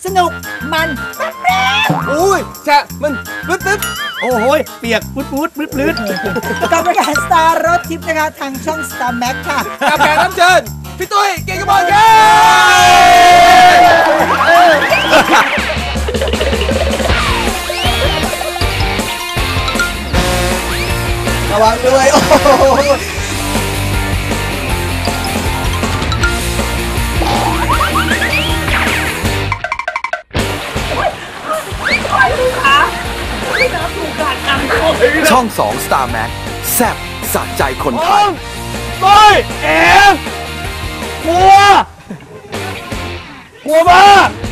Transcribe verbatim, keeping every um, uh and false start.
สนุกมันอุ้ยแช่มันปึ๊ดปึ๊ดโอ้โหเปียกพุดพุดปื๊ดปื๊ดกับรายการสตาร์รถทิพย์นะคะทางช่อง Star Max ค่ะกับแขกรับเชิญพี่ตุ้ยเก่งกระบอกเย้ระวังด้วยโอ้ช่องสอง Star Max แซ่บสะใจคนไทยตุ้ยเอ๋กลัวกลัวมาก